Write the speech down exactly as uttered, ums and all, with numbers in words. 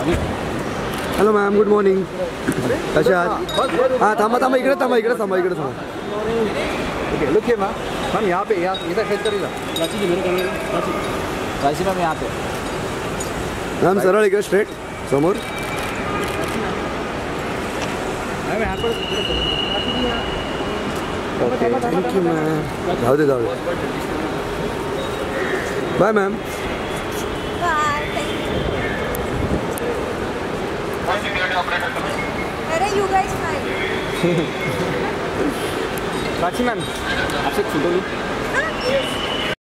Hello ma'am, good morning. कशा आहात? हां थांबा थांबा इकडे थांबा इकडे थांबा इकडे थांबा. ओके लुक है मैम. मैम यहाँ पे यहाँ इधर फेस करिएगा. राशि मैम यहाँ पे. मॅम सरळ इकडे स्ट्रेट समोर. मैम यहाँ पर. Okay thank you ma'am. जाऊ दे जाऊ दे. Bye ma'am. अरे you guys fine. Rashi ma'am आपसे फोटो लूँ.